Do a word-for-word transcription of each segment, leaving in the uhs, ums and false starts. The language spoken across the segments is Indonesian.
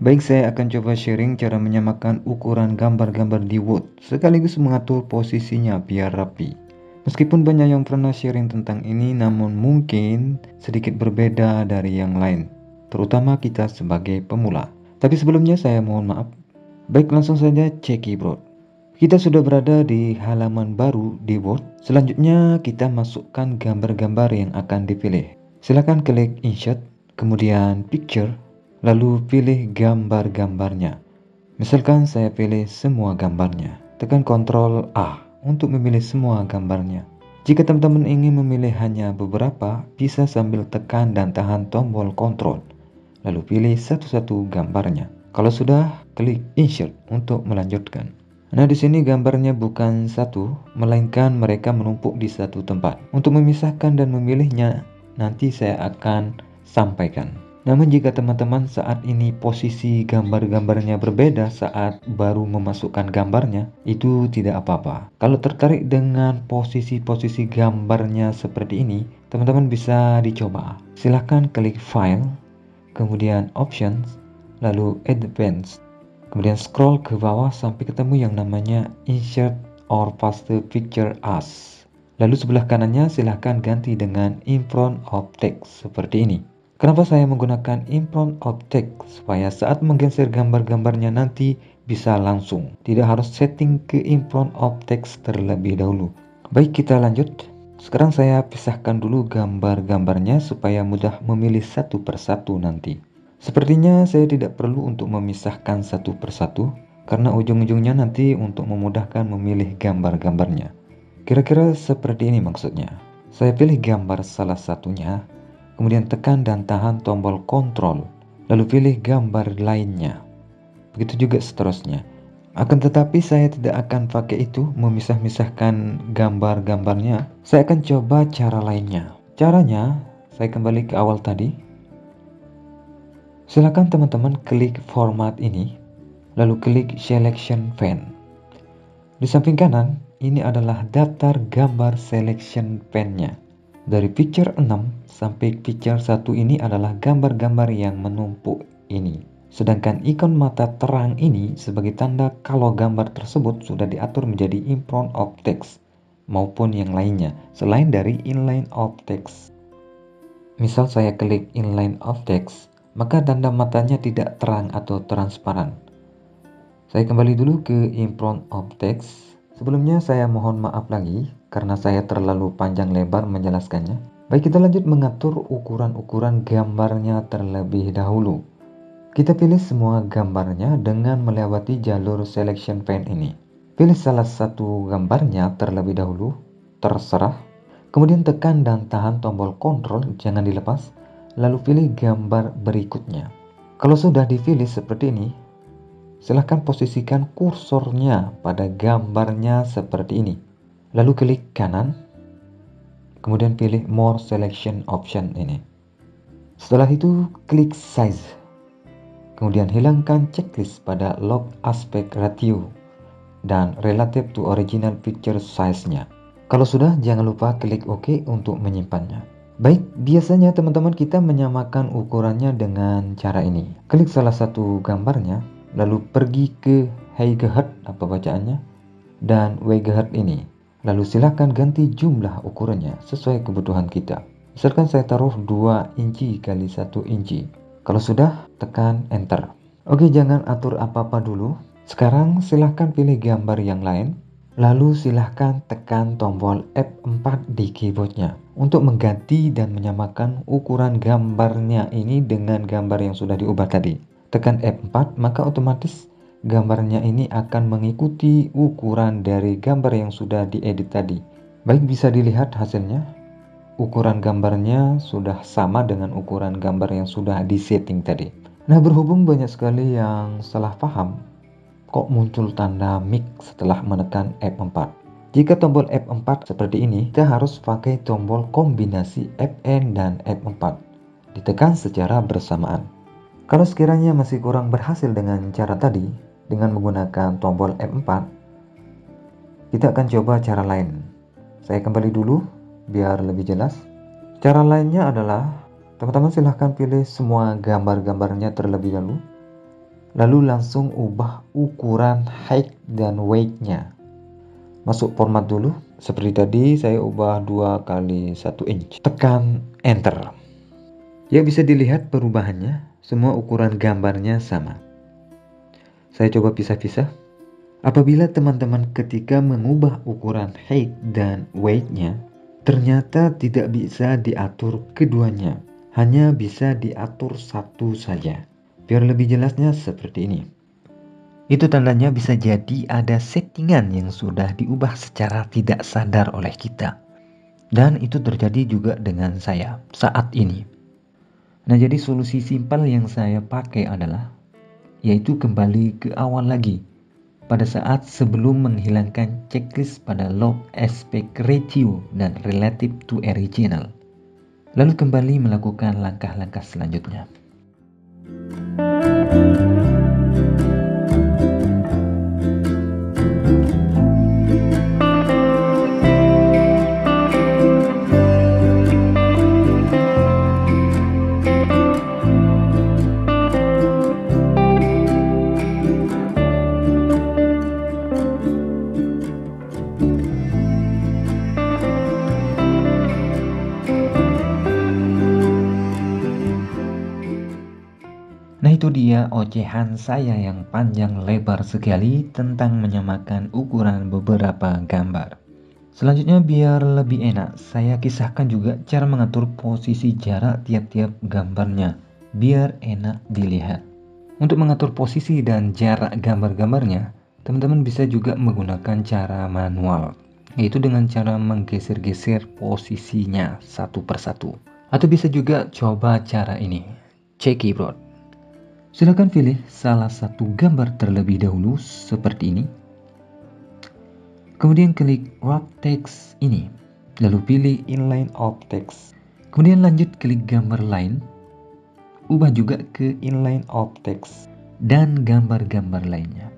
Baik, saya akan coba sharing cara menyamakan ukuran gambar-gambar di Word, sekaligus mengatur posisinya biar rapi. Meskipun banyak yang pernah sharing tentang ini, namun mungkin sedikit berbeda dari yang lain, terutama kita sebagai pemula. Tapi sebelumnya saya mohon maaf. Baik, langsung saja cek keyboard. Kita sudah berada di halaman baru di Word. Selanjutnya kita masukkan gambar-gambar yang akan dipilih. Silakan klik Insert, kemudian Picture, lalu pilih gambar-gambarnya. Misalkan saya pilih semua gambarnya. Tekan Ctrl A untuk memilih semua gambarnya. Jika teman-teman ingin memilih hanya beberapa, bisa sambil tekan dan tahan tombol Ctrl, lalu pilih satu-satu gambarnya. Kalau sudah, klik Insert untuk melanjutkan. Nah, di sini gambarnya bukan satu, melainkan mereka menumpuk di satu tempat. Untuk memisahkan dan memilihnya, nanti saya akan sampaikan. Namun jika teman-teman saat ini posisi gambar-gambarnya berbeda saat baru memasukkan gambarnya, itu tidak apa-apa. Kalau tertarik dengan posisi-posisi gambarnya seperti ini, teman-teman bisa dicoba. Silahkan klik File, kemudian Options, lalu Advanced. Kemudian scroll ke bawah sampai ketemu yang namanya Insert or Paste Picture As. Lalu sebelah kanannya silahkan ganti dengan In Front of Text seperti ini. Kenapa saya menggunakan In Front of Text? Supaya saat menggeser gambar-gambarnya nanti bisa langsung. Tidak harus setting ke In Front of Text terlebih dahulu. Baik, kita lanjut. Sekarang saya pisahkan dulu gambar-gambarnya supaya mudah memilih satu persatu nanti. Sepertinya saya tidak perlu untuk memisahkan satu persatu, karena ujung-ujungnya nanti untuk memudahkan memilih gambar-gambarnya. Kira-kira seperti ini maksudnya. Saya pilih gambar salah satunya, kemudian tekan dan tahan tombol Ctrl, lalu pilih gambar lainnya. Begitu juga seterusnya. Akan tetapi saya tidak akan pakai itu, memisah-misahkan gambar-gambarnya. Saya akan coba cara lainnya. Caranya, saya kembali ke awal tadi. Silakan teman-teman klik format ini, lalu klik Selection Pane. Di samping kanan, ini adalah daftar gambar selection pane-nya. Dari picture enam sampai picture satu ini adalah gambar-gambar yang menumpuk ini. Sedangkan ikon mata terang ini sebagai tanda kalau gambar tersebut sudah diatur menjadi in front of text maupun yang lainnya selain dari inline of text. Misal saya klik inline of text, maka tanda matanya tidak terang atau transparan. Saya kembali dulu ke in front of text. Sebelumnya saya mohon maaf lagi karena saya terlalu panjang lebar menjelaskannya. Baik, kita lanjut mengatur ukuran-ukuran gambarnya terlebih dahulu. Kita pilih semua gambarnya dengan melewati jalur selection pane ini. Pilih salah satu gambarnya terlebih dahulu, terserah. Kemudian tekan dan tahan tombol Ctrl, jangan dilepas. Lalu pilih gambar berikutnya. Kalau sudah dipilih seperti ini, silahkan posisikan kursornya pada gambarnya seperti ini. Lalu klik kanan, kemudian pilih More Selection Option ini. Setelah itu klik Size. Kemudian hilangkan checklist pada Log Aspect Ratio dan Relative to Original Picture Size-nya. Kalau sudah, jangan lupa klik OK untuk menyimpannya. Baik, biasanya teman-teman kita menyamakan ukurannya dengan cara ini. Klik salah satu gambarnya, lalu pergi ke Height apa bacaannya, dan Weight ini. Lalu silakan ganti jumlah ukurannya sesuai kebutuhan kita. Misalkan saya taruh dua inci kali satu inci. Kalau sudah, tekan Enter. Oke, jangan atur apa-apa dulu. Sekarang silahkan pilih gambar yang lain. Lalu silahkan tekan tombol F empat di keyboardnya untuk mengganti dan menyamakan ukuran gambarnya ini dengan gambar yang sudah diubah tadi. Tekan F empat, maka otomatis gambarnya ini akan mengikuti ukuran dari gambar yang sudah diedit tadi. Baik, bisa dilihat hasilnya. Ukuran gambarnya sudah sama dengan ukuran gambar yang sudah disetting tadi. Nah, berhubung banyak sekali yang salah paham, kok muncul tanda mic setelah menekan F empat. Jika tombol F empat seperti ini, kita harus pakai tombol kombinasi Fn dan F empat. Ditekan secara bersamaan. Kalau sekiranya masih kurang berhasil dengan cara tadi, dengan menggunakan tombol F empat, kita akan coba cara lain. Saya kembali dulu biar lebih jelas. Cara lainnya adalah teman-teman silahkan pilih semua gambar-gambarnya terlebih dahulu. Lalu langsung ubah ukuran height dan weight-nya. Masuk format dulu. Seperti tadi saya ubah dua kali satu inch. Tekan enter. Ya, bisa dilihat perubahannya. Semua ukuran gambarnya sama. Saya coba pisah-pisah. Apabila teman-teman ketika mengubah ukuran height dan weight-nya, ternyata tidak bisa diatur keduanya. Hanya bisa diatur satu saja. Biar lebih jelasnya seperti ini. Itu tandanya bisa jadi ada settingan yang sudah diubah secara tidak sadar oleh kita. Dan itu terjadi juga dengan saya saat ini. Nah, jadi solusi simpel yang saya pakai adalah yaitu kembali ke awal lagi pada saat sebelum menghilangkan checklist pada log aspect ratio dan relative to original. Lalu kembali melakukan langkah-langkah selanjutnya. Nah, itu dia ocehan saya yang panjang lebar sekali tentang menyamakan ukuran beberapa gambar. Selanjutnya, biar lebih enak, saya kisahkan juga cara mengatur posisi jarak tiap-tiap gambarnya, biar enak dilihat. Untuk mengatur posisi dan jarak gambar-gambarnya, teman-teman bisa juga menggunakan cara manual, yaitu dengan cara menggeser-geser posisinya satu persatu. Atau bisa juga coba cara ini, checkerboard. Silakan pilih salah satu gambar terlebih dahulu seperti ini. Kemudian klik wrap text ini. Lalu pilih inline of text. Kemudian lanjut klik gambar lain. Ubah juga ke inline of text dan gambar-gambar lainnya.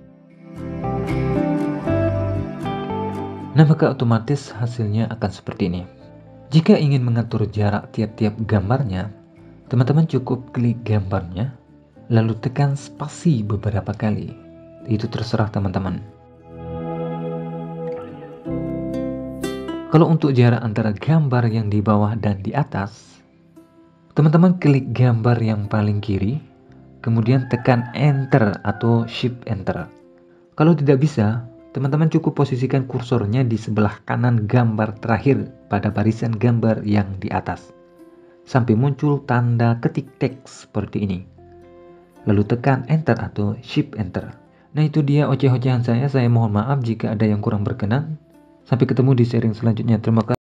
Nah, maka otomatis hasilnya akan seperti ini. Jika ingin mengatur jarak tiap-tiap gambarnya, teman-teman cukup klik gambarnya, lalu tekan spasi beberapa kali. Itu terserah teman-teman. Kalau untuk jarak antara gambar yang di bawah dan di atas, teman-teman klik gambar yang paling kiri, kemudian tekan enter atau shift enter. Kalau tidak bisa, teman-teman cukup posisikan kursornya di sebelah kanan gambar terakhir pada barisan gambar yang di atas, sampai muncul tanda ketik teks seperti ini. Lalu tekan enter atau shift enter. Nah, itu dia oceh-ocehan saya. Saya mohon maaf jika ada yang kurang berkenan. Sampai ketemu di sharing selanjutnya. Terima kasih.